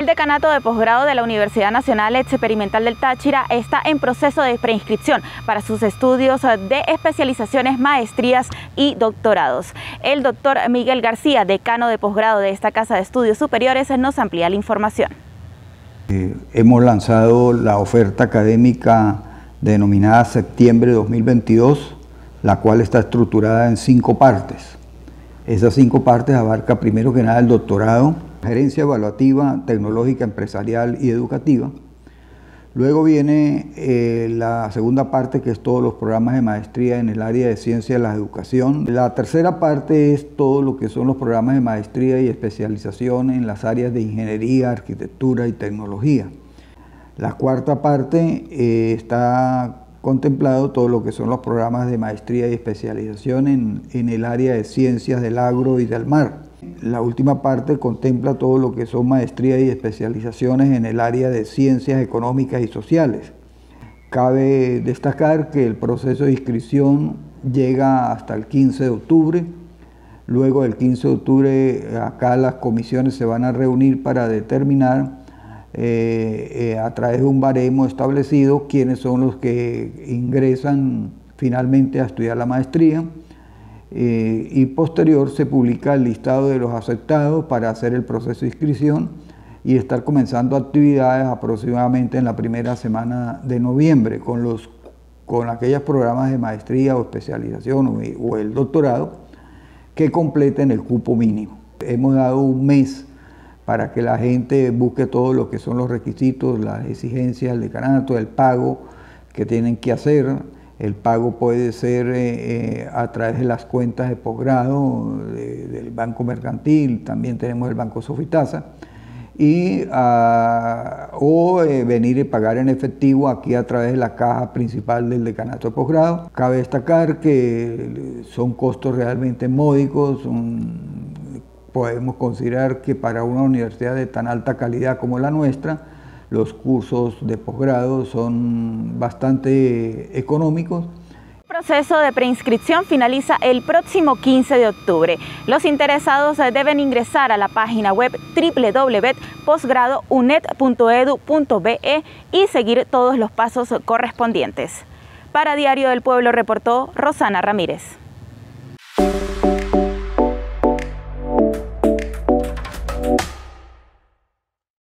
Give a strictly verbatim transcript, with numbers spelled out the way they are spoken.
El decanato de posgrado de la Universidad Nacional Experimental del Táchira está en proceso de preinscripción para sus estudios de especializaciones, maestrías y doctorados. El doctor Miguel García, decano de posgrado de esta Casa de Estudios Superiores, nos amplía la información. Eh, hemos lanzado la oferta académica denominada Septiembre dos mil veintidós, la cual está estructurada en cinco partes. Esas cinco partes abarca primero que nada el doctorado, gerencia evaluativa, tecnológica, empresarial y educativa. Luego viene eh, la segunda parte, que es todos los programas de maestría en el área de ciencia de la educación. La tercera parte es todo lo que son los programas de maestría y especialización en las áreas de ingeniería, arquitectura y tecnología. La cuarta parte eh, está contemplado todo lo que son los programas de maestría y especialización en, en el área de ciencias del agro y del mar. La última parte contempla todo lo que son maestrías y especializaciones en el área de ciencias económicas y sociales. Cabe destacar que el proceso de inscripción llega hasta el quince de octubre. Luego del quince de octubre acá las comisiones se van a reunir para determinar eh, eh, a través de un baremo establecido quiénes son los que ingresan finalmente a estudiar la maestría. Eh, y posterior se publica el listado de los aceptados para hacer el proceso de inscripción y estar comenzando actividades aproximadamente en la primera semana de noviembre con, los, con aquellos programas de maestría o especialización o, o el doctorado que completen el cupo mínimo. Hemos dado un mes para que la gente busque todo lo que son los requisitos, las exigencias del decanato, el pago que tienen que hacer. El pago puede ser eh, eh, a través de las cuentas de posgrado de, del Banco Mercantil, también tenemos el Banco Sofitasa, y, uh, o eh, venir y pagar en efectivo aquí a través de la caja principal del decanato de posgrado. Cabe destacar que son costos realmente módicos, son, podemos considerar que para una universidad de tan alta calidad como la nuestra, los cursos de posgrado son bastante económicos. El proceso de preinscripción finaliza el próximo quince de octubre. Los interesados deben ingresar a la página web doble u doble u doble u punto posgrado uned punto edu punto be y seguir todos los pasos correspondientes. Para Diario del Pueblo reportó Rosana Ramírez.